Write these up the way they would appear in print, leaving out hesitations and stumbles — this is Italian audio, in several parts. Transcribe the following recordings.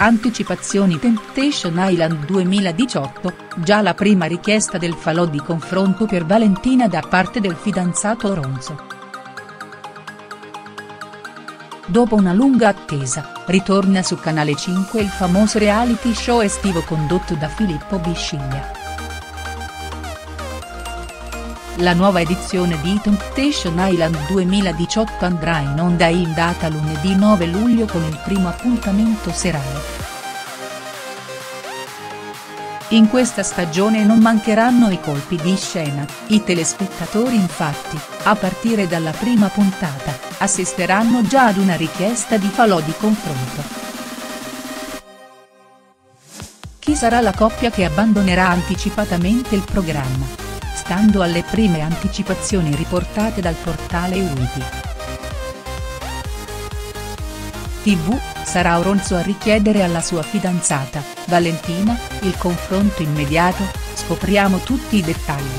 Anticipazioni Temptation Island 2018, già la prima richiesta del falò di confronto per Valentina da parte del fidanzato Oronzo. Dopo una lunga attesa, ritorna su Canale 5 il famoso reality show estivo condotto da Filippo Bisciglia. La nuova edizione di Temptation Island 2018 andrà in onda in data lunedì 9 luglio con il primo appuntamento serale. In questa stagione non mancheranno i colpi di scena, i telespettatori infatti, a partire dalla prima puntata, assisteranno già ad una richiesta di falò di confronto. Chi sarà la coppia che abbandonerà anticipatamente il programma? Stando alle prime anticipazioni riportate dal portale Wiki TV, sarà Oronzo a richiedere alla sua fidanzata, Valentina, il confronto immediato, scopriamo tutti i dettagli.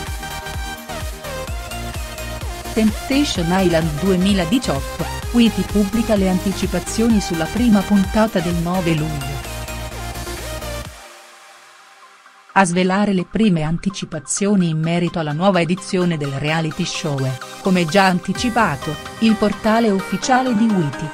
Temptation Island 2018, Wiki pubblica le anticipazioni sulla prima puntata del 9 luglio. A svelare le prime anticipazioni in merito alla nuova edizione del reality show è, come già anticipato, il portale ufficiale di Wiki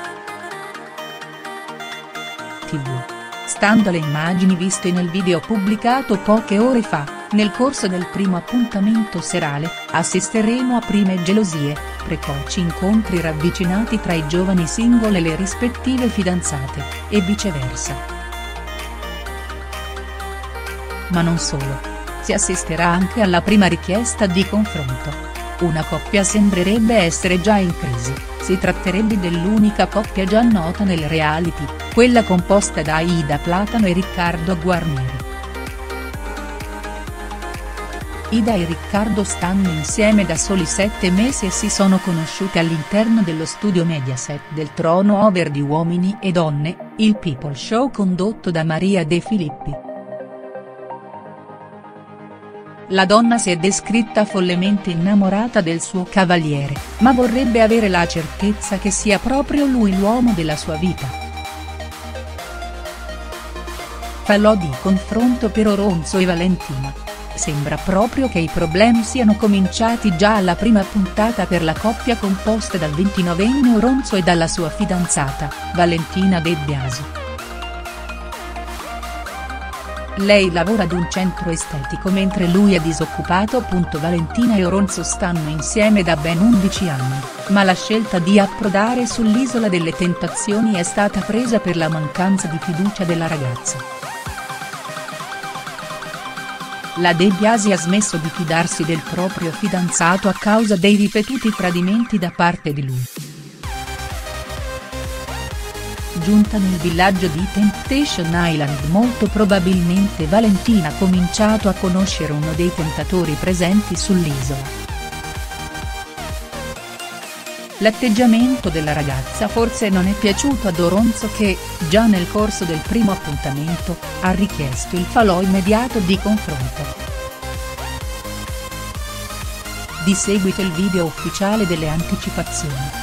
TV. Stando alle immagini viste nel video pubblicato poche ore fa, nel corso del primo appuntamento serale, assisteremo a prime gelosie, precoci incontri ravvicinati tra i giovani single e le rispettive fidanzate, e viceversa. Ma non solo. Si assisterà anche alla prima richiesta di confronto. Una coppia sembrerebbe essere già in crisi, si tratterebbe dell'unica coppia già nota nel reality, quella composta da Ida Platano e Riccardo Guarnieri. Ida e Riccardo stanno insieme da soli 7 mesi e si sono conosciute all'interno dello studio Mediaset del Trono Over di Uomini e Donne, il people show condotto da Maria De Filippi. La donna si è descritta follemente innamorata del suo cavaliere, ma vorrebbe avere la certezza che sia proprio lui l'uomo della sua vita. Falò di confronto per Oronzo e Valentina. Sembra proprio che i problemi siano cominciati già alla prima puntata per la coppia composta dal 29enne Oronzo e dalla sua fidanzata, Valentina De Biasi. Lei lavora ad un centro estetico mentre lui è disoccupato. Valentina e Oronzo stanno insieme da ben 11 anni, ma la scelta di approdare sull'Isola delle Tentazioni è stata presa per la mancanza di fiducia della ragazza. La De Biasi ha smesso di fidarsi del proprio fidanzato a causa dei ripetuti tradimenti da parte di lui. Giunta nel villaggio di Temptation Island molto probabilmente Valentina ha cominciato a conoscere uno dei tentatori presenti sull'isola. L'atteggiamento della ragazza forse non è piaciuto ad Oronzo che, già nel corso del primo appuntamento, ha richiesto il falò immediato di confronto. Di seguito il video ufficiale delle anticipazioni.